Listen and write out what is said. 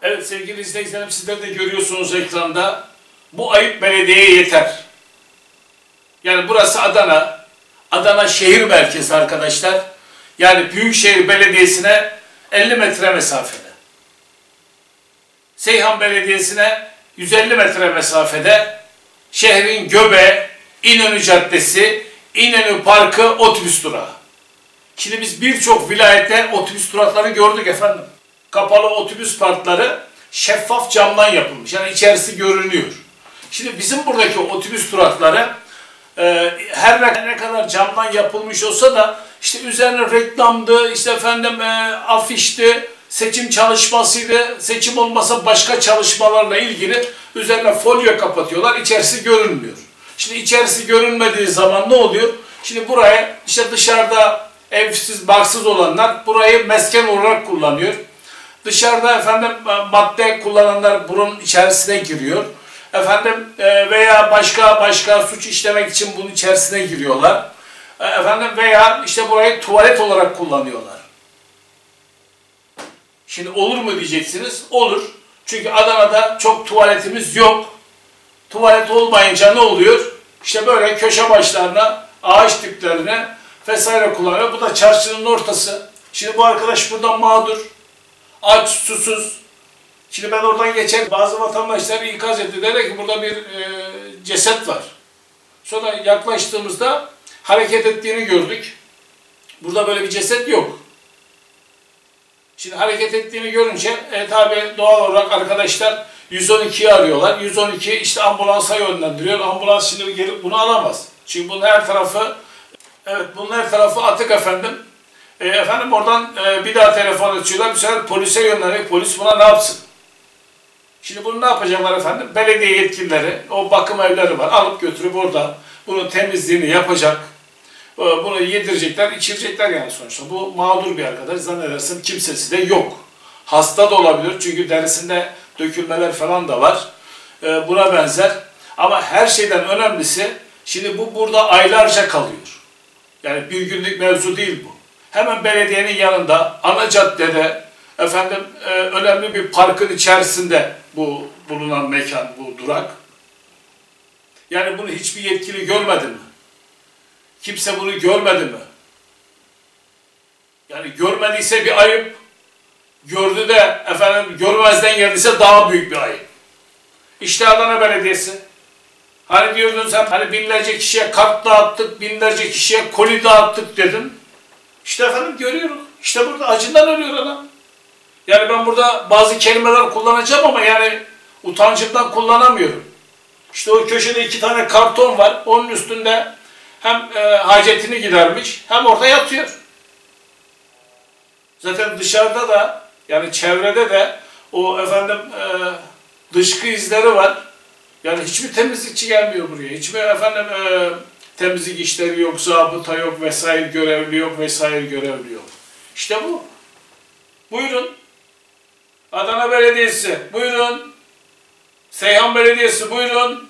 Evet sevgili izleyicilerim, sizler de görüyorsunuz ekranda. Bu ayıp belediyeye yeter. Yani burası Adana. Adana şehir merkezi arkadaşlar. Yani Büyükşehir Belediyesi'ne 50 metre mesafede. Seyhan Belediyesi'ne 150 metre mesafede. Şehrin göbeği, İnönü Caddesi, İnönü Parkı otobüs durağı. Şimdi biz birçok vilayette otobüs durakları gördük efendim. Kapalı otobüs parkları şeffaf camdan yapılmış. Yani içerisi görünüyor. Şimdi bizim buradaki otobüs durakları her ne kadar camdan yapılmış olsa da işte üzerine reklamdı, işte efendim afişti, seçim çalışmasıydı, seçim olmasa başka çalışmalarla ilgili üzerine folyo kapatıyorlar, içerisi görünmüyor. Şimdi içerisi görünmediği zaman ne oluyor? Şimdi buraya işte dışarıda evsiz, barksız olanlar burayı mesken olarak kullanıyor. Dışarıda efendim madde kullananlar bunun içerisine giriyor. Efendim veya başka suç işlemek için bunun içerisine giriyorlar. Efendim veya işte burayı tuvalet olarak kullanıyorlar. Şimdi olur mu diyeceksiniz? Olur. Çünkü Adana'da çok tuvaletimiz yok. Tuvalet olmayınca ne oluyor? İşte böyle köşe başlarına, ağaç diplerine vesaire kullanıyor. Bu da çarşının ortası. Şimdi bu arkadaş buradan mağdur. Aç, susuz. Şimdi ben oradan geçen bazı vatandaşlar ikaz etti. Dedi ki burada bir ceset var. Sonra yaklaştığımızda hareket ettiğini gördük. Burada böyle bir ceset yok. Şimdi hareket ettiğini görünce tabi doğal olarak arkadaşlar 112'yi arıyorlar. 112 işte ambulansa yönlendiriyor. Ambulans şimdi gelip bunu alamaz. Çünkü bunun her tarafı atık efendim. Efendim oradan bir daha telefon açıyorlar. Bir sefer polise yönlendiriyor. Polis buna ne yapsın? Şimdi bunu ne yapacaklar efendim? Belediye yetkilileri, o bakım evleri var. Alıp götürüp orada bunun temizliğini yapacak. Bunu yedirecekler, içirecekler yani sonuçta. Bu mağdur bir arkadaş. Zannedersin kimsesi de yok. Hasta da olabilir. Çünkü derisinde dökülmeler falan da var. Buna benzer. Ama her şeyden önemlisi şimdi bu burada aylarca kalıyor. Yani bir günlük mevzu değil bu. Hemen belediyenin yanında, ana caddede, efendim önemli bir parkın içerisinde bu bulunan mekan, bu durak. Yani bunu hiçbir yetkili görmedi mi? Kimse bunu görmedi mi? Yani görmediyse bir ayıp, gördü de efendim görmezden geldiyse daha büyük bir ayıp. İşte Adana Belediyesi. Hani diyordun sen, hani binlerce kişiye kart dağıttık, binlerce kişiye koli dağıttık dedin. İşte efendim görüyorum. İşte burada acından ölüyor adam. Yani ben burada bazı kelimeler kullanacağım ama yani utancımdan kullanamıyorum. İşte o köşede 2 tane karton var. Onun üstünde hem hacetini gidermiş hem orada yatıyor. Zaten dışarıda da yani çevrede de o efendim dışkı izleri var. Yani hiçbir temizlikçi gelmiyor buraya. Hiçbir efendim temizlik işleri yok, zabıta yok, vesaire görevli yok, vesaire görevli yok. İşte bu. Buyurun. Adana Belediyesi, buyurun. Seyhan Belediyesi, buyurun.